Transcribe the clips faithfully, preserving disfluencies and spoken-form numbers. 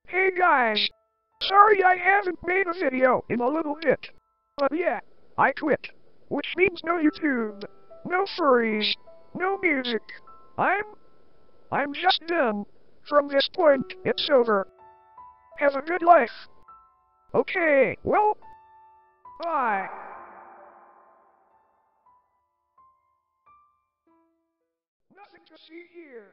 Hey guys, sorry I haven't made a video in a little bit. But yeah, I quit. Which means no YouTube, no furries, no music. I'm... I'm just done. From this point, it's over. Have a good life. Okay, well... Bye. Nothing to see here.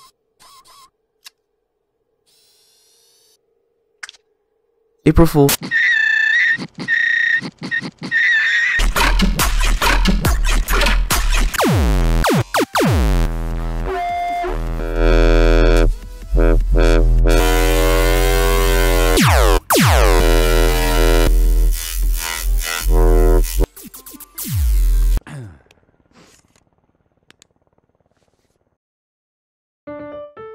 April Fool.